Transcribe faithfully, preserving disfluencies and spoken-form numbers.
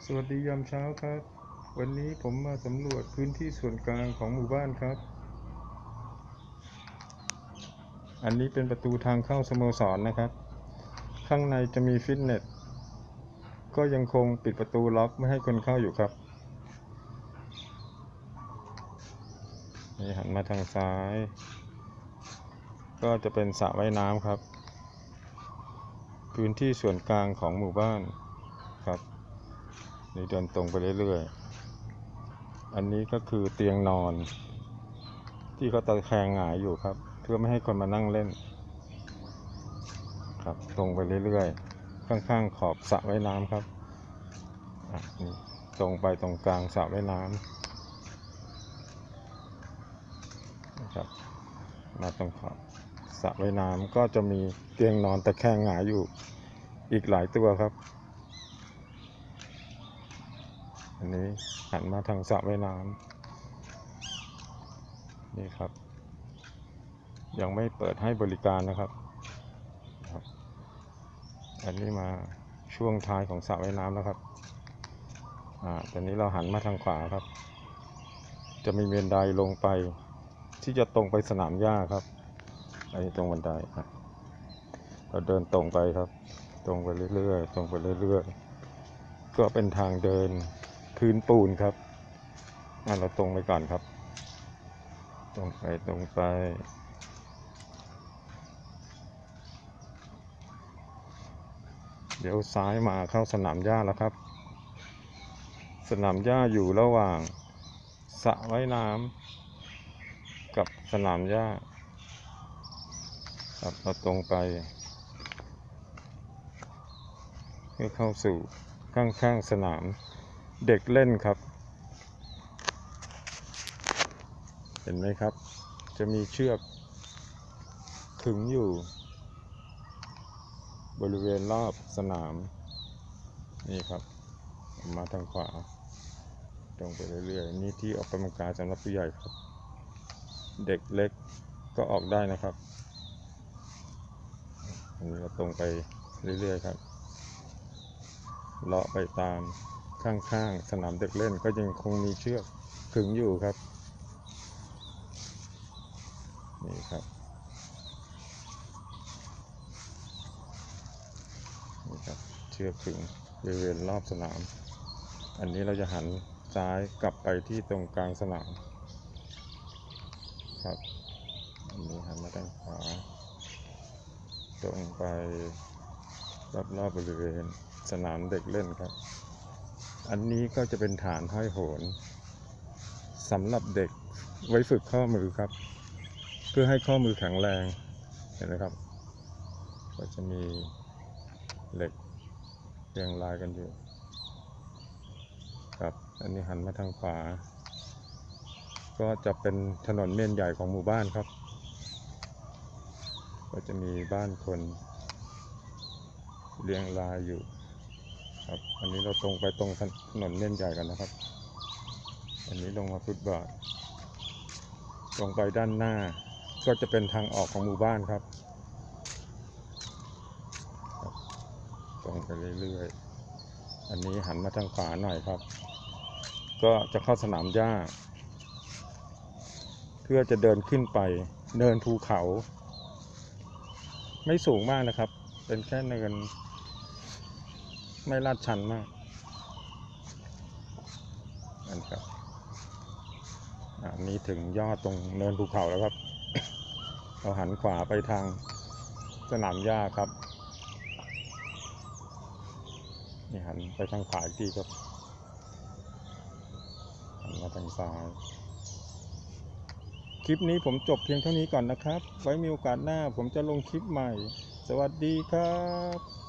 สวัสดียามเช้าครับวันนี้ผมมาสำรวจพื้นที่ส่วนกลางของหมู่บ้านครับอันนี้เป็นประตูทางเข้าสโมสรนะครับข้างในจะมีฟิตเนสก็ยังคงปิดประตูล็อกไม่ให้คนเข้าอยู่ครับนี่หันมาทางซ้ายก็จะเป็นสระว่ายน้ำครับพื้นที่ส่วนกลางของหมู่บ้านครับนี่เดินตรงไปเรื่อยๆอันนี้ก็คือเตียงนอนที่เขาตะแคงหงายอยู่ครับเพื่อไม่ให้คนมานั่งเล่นครับตรงไปเรื่อยๆข้างๆขอบสระว่ายน้ำครับนี่ตรงไปตรงกลางสระว่ายน้ำนะครับมาตรงขอบสระว่ายน้ำก็จะมีเตียงนอนตะแคงหงายอยู่อีกหลายตัวครับอันนี้หันมาทางสระว่ายน้ำนี่ครับยังไม่เปิดให้บริการนะครับอันนี้มาช่วงท้ายของสระว่ายน้ำแล้วครับอ่าตอนนี้เราหันมาทางขวาครับจะมีบันไดลงไปที่จะตรงไปสนามหญ้าครับอันนี้ตรงบันไดครับเราเดินตรงไปครับตรงไปเรื่อยๆตรงไปเรื่อยๆก็เป็นทางเดินพื้นปูนครับงั้นเราตรงไปก่อนครับตรงไปตรงไปเดี๋ยวซ้ายมาเข้าสนามหญ้าแล้วครับสนามหญ้าอยู่ระหว่างสระว่ายน้ำกับสนามหญ้าครับเราตรงไปเพื่อเข้าสู่ข้างๆสนามเด็กเล่นครับเห็นไหมครับจะมีเชือกขึงอยู่บริเวณรอบสนามนี่ครับมาทางขวาตรงไปเรื่อยๆนี่ที่ออกกำลังกายสำหรับผู้ใหญ่ครับเด็กเล็กก็ออกได้นะครับอันนี้เราตรงไปเรื่อยๆครับเลาะไปตามข้างๆสนามเด็กเล่นก็ยังคงมีเชือกขึงอยู่ครับนี่ครับนี่ครับเชือกขึงบริเวณรอบสนามอันนี้เราจะหันซ้ายกลับไปที่ตรงกลางสนามครับอันนี้หันมาทางขวาตรงไปรอบๆ บบริเวณสนามเด็กเล่นครับอันนี้ก็จะเป็นฐานห้อยโหนสำหรับเด็กไว้ฝึกข้อมือครับเพื่อให้ข้อมือแข็งแรงเห็นไหมครับก็จะมีเหล็กเรียงรายกันอยู่ครับอันนี้หันมาทางขวาก็จะเป็นถนนเมนใหญ่ของหมู่บ้านครับก็จะมีบ้านคนเรียงรายอยู่ครับอันนี้เราตรงไปตรงถนนเมนใหญ่กันนะครับอันนี้ลงมาฟุตบาทตรงไปด้านหน้าก็จะเป็นทางออกของหมู่บ้านครับตรงไปเรื่อยๆอันนี้หันมาทางขวาหน่อยครับก็จะเข้าสนามหญ้าเพื่อจะเดินขึ้นไปเนินภูเขาไม่สูงมากนะครับเป็นแค่เนินไม่ลาดชันมากนั่นครับอันนี้ถึงยอดตรงเนินภูเขาแล้วครับเราหันขวาไปทางสนามหญ้าครับนี่หันไปทางขวาอีกทีครับหันมาทางซ้ายคลิปนี้ผมจบเพียงเท่านี้ก่อนนะครับไว้มีโอกาสหน้าผมจะลงคลิปใหม่สวัสดีครับ